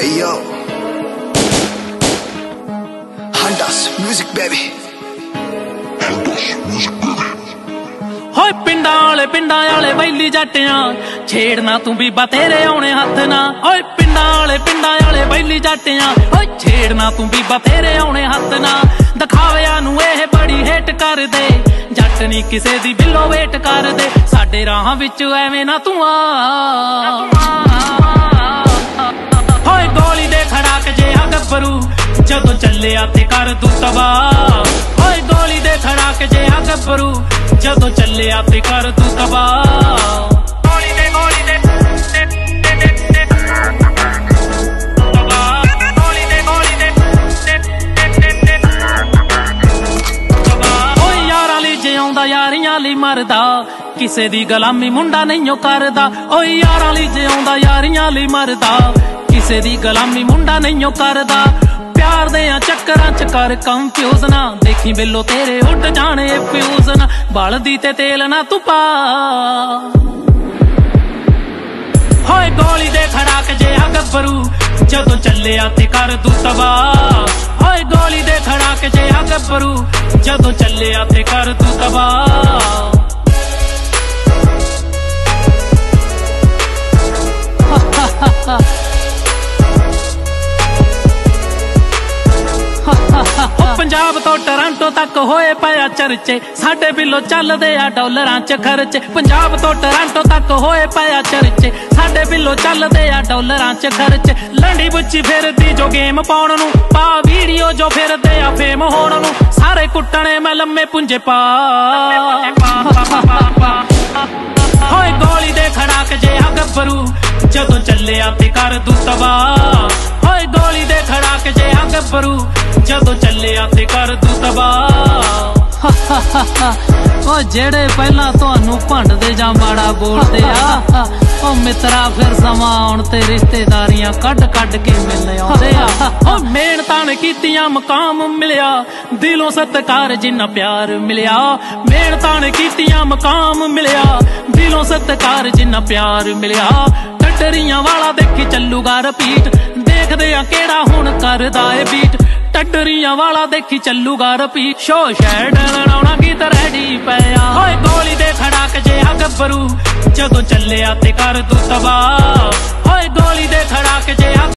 Hey yo, Handas music baby. Handas music baby. होए पिंडां वाले valley जट्टियां छेड़ना तू बीबा तेरे आने हथ ना। ओए पिंडां वाले वैली जट्टियां ओए छेड़ना तू बीबा तेरे आने हथ ना। दिखाविया नू एह बड़ी हेट कर दे जट नी किसे दी बिलो वेट कर दे। साडे राहां विच एवें ना तू आ। होए गोली दे खड़ाक जिहा गब्बरू जदों चलिया ते कर तू तबाह। होए गोली दे खड़ाक जिहा गब्बरू जदों चलिया ते कर तू तबाह। यारियां ली मरदा किसे दी गलामी मुंडा नहीं करदा। ओए यारां ली जे आउंदा यारियां ली मरदा किसे दी गलामी मुंडा नहीं करदा। प्यार दे चक्करां च कर कंफ्यूज ना देखी बिल्लो तेरे उड़ जाने फ्यूज ना। बलदी ते तेल ना तू पा। होए गोली दे खड़ाक जिहा गब्बरू जदों चलिया ते कर तू तबाह। होए गोली दे खड़ाक जिहा गब्बरू जदों चलिया ते कर तू तबाह। पंजाब तो टोरंटो तक होए पाया चर्चे साडे बिलो चलदे आ डॉलरां च खर्चे। पंजाब तो टोरंटो तक होए पाया चर्चे साडे बिलो चलदे आ डॉलरां च खर्चे। लंडी बुच्ची फिरदी जो गेम पाउण नू पा वीडियो जो फिरदे आ फेम होण नू। सारे कुट्टणे मैं लम्मे पुंजे पा। होए गोली दे खड़ाक जिहा गब्बरू जदों चलिया ते कर तू तबाह। होए गोली दे खड़ाक जिहा गब्बरू जदों चलिया ते कर तू तबाह। ओ जेड़े पहला तुहानू भंडदे जां माड़ा बोलदे आ ओ मित्रा फिर समा आउण ते रिश्तेदारियां कड कड के मिल आउंदे आ। ओ मेहनतां ने कीतियां मकाम मिलिया दिलों सत्कार जिन्ना प्यार मिलिया। मेहनतां ने कीतियां मकाम मिलिया दिलों सत्कार जिन्ना प्यार मिलिया। टड्डरियां वाला देखी चलूगा रपीट देखदे आ केड़ा हुण करदा ए बीट। टड्डरियां वाला देखी चलूगा रपीट शो शैड लड़ाउणा गीत रेडी पिया। होए गोली दे खड़ाक जिहा गब्बरू जदों चलिया ते कर तू तबाह। होए गोली दे खड़ाक जिहा